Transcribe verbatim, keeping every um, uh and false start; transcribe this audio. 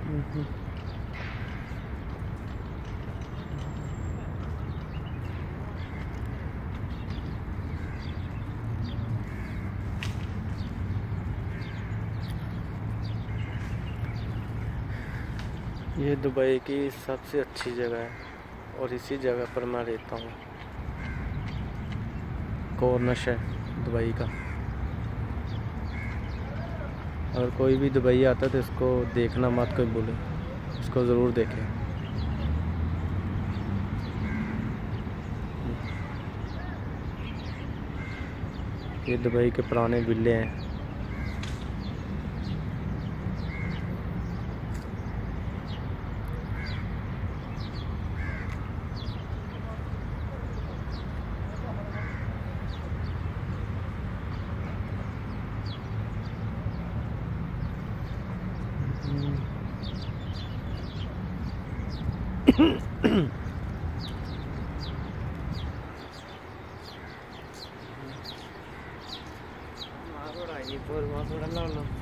ये दुबई की सबसे अच्छी जगह है और इसी जगह पर मैं रहता हूँ। कॉर्निश है दुबई का। अगर कोई भी दुबई आता है तो इसको देखना मत कोई बोले, इसको ज़रूर देखें। ये दुबई के पुराने विले हैं। Por